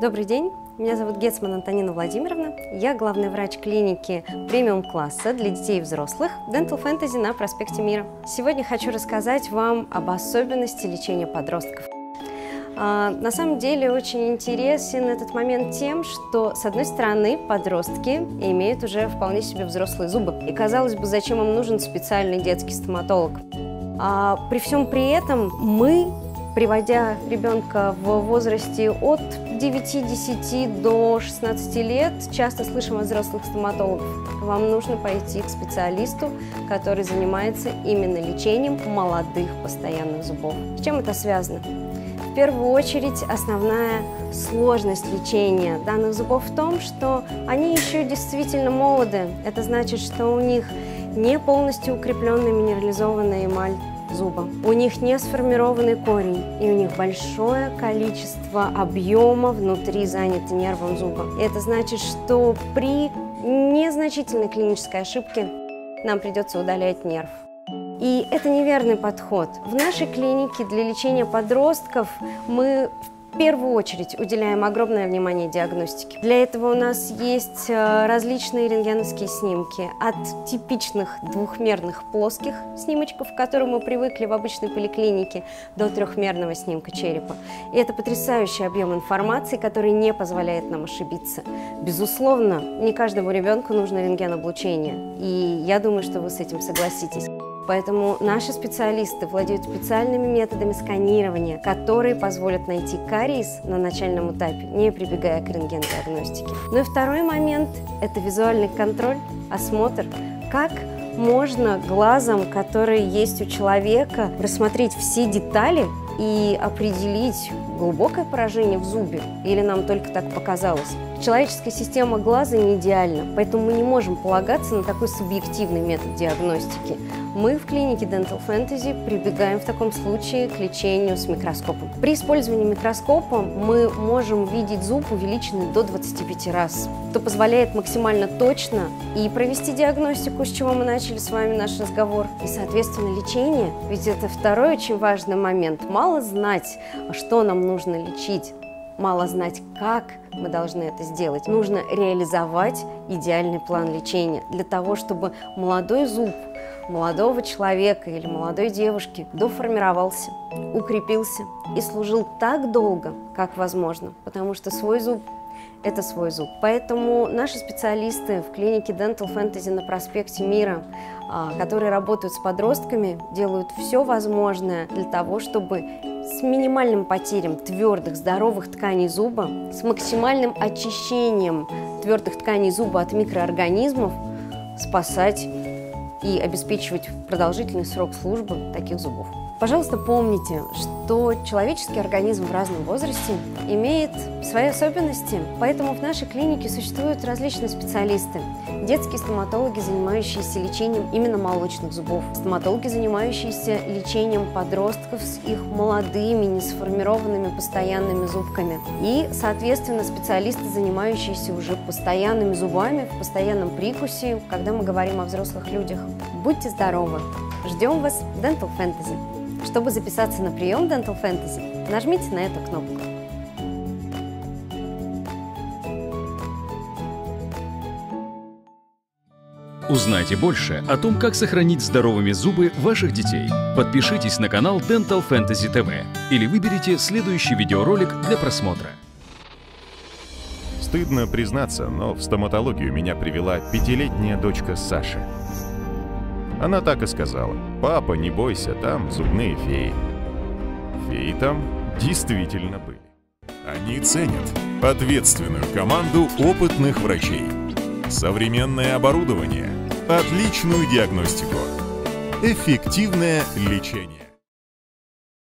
Добрый день, меня зовут Гетцман Антонина Владимировна, я главный врач клиники премиум-класса для детей и взрослых Dental Fantasy на проспекте Мира. Сегодня хочу рассказать вам об особенности лечения подростков. На самом деле очень интересен этот момент тем, что, с одной стороны, подростки имеют уже вполне себе взрослые зубы. И, казалось бы, зачем им нужен специальный детский стоматолог? При всем при этом мы, приводя ребенка в возрасте от 9-10 до 16 лет, часто слышим от взрослых стоматологов: вам нужно пойти к специалисту, который занимается именно лечением молодых постоянных зубов. С чем это связано? В первую очередь, основная сложность лечения данных зубов в том, что они еще действительно молоды. Это значит, что у них не полностью укрепленная минерализованная эмаль зуба, у них не сформированный корень, и у них большое количество объема внутри занято нервом зуба. И это значит, что при незначительной клинической ошибке нам придется удалять нерв. И это неверный подход. В нашей клинике для лечения подростков мы в первую очередь уделяем огромное внимание диагностике. Для этого у нас есть различные рентгеновские снимки, от типичных двухмерных плоских снимочков, к которым мы привыкли в обычной поликлинике, до трехмерного снимка черепа. И это потрясающий объем информации, который не позволяет нам ошибиться. Безусловно, не каждому ребенку нужно рентгеноблучение, и я думаю, что вы с этим согласитесь. Поэтому наши специалисты владеют специальными методами сканирования, которые позволят найти кариес на начальном этапе, не прибегая к рентгендиагностике. Ну и второй момент – это визуальный контроль, осмотр. Как можно глазом, который есть у человека, рассмотреть все детали и определить, глубокое поражение в зубе или нам только так показалось? Человеческая система глаза не идеальна, поэтому мы не можем полагаться на такой субъективный метод диагностики. Мы в клинике Dental Fantasy прибегаем в таком случае к лечению с микроскопом. При использовании микроскопа мы можем видеть зуб, увеличенный до 25 раз, что позволяет максимально точно и провести диагностику, с чего мы начали с вами наш разговор, и, соответственно, лечение. Ведь это второй очень важный момент. Мало знать, что нам нужно лечить, мало знать, как мы должны это сделать. Нужно реализовать идеальный план лечения для того, чтобы молодой зуб молодого человека или молодой девушки доформировался, укрепился и служил так долго, как возможно, потому что свой зуб – это свой зуб. Поэтому наши специалисты в клинике Dental Fantasy на проспекте Мира, которые работают с подростками, делают все возможное для того, чтобы с минимальным потерем твердых, здоровых тканей зуба, с максимальным очищением твердых тканей зуба от микроорганизмов спасать и обеспечивать продолжительный срок службы таких зубов. Пожалуйста, помните, что человеческий организм в разном возрасте имеет свои особенности, поэтому в нашей клинике существуют различные специалисты. Детские стоматологи, занимающиеся лечением именно молочных зубов, стоматологи, занимающиеся лечением подростков с их молодыми, несформированными постоянными зубками, и, соответственно, специалисты, занимающиеся уже постоянными зубами, в постоянном прикусе, когда мы говорим о взрослых людях. Будьте здоровы! Ждем вас в Dental Fantasy. Чтобы записаться на прием Dental Fantasy, нажмите на эту кнопку. Узнайте больше о том, как сохранить здоровыми зубы ваших детей. Подпишитесь на канал Dental Fantasy TV или выберите следующий видеоролик для просмотра. Стыдно признаться, но в стоматологию меня привела 5-летняя дочка Саши. Она так и сказала: «Папа, не бойся, там зубные феи». Феи там действительно были. Они ценят ответственную команду опытных врачей, современное оборудование, отличную диагностику, эффективное лечение.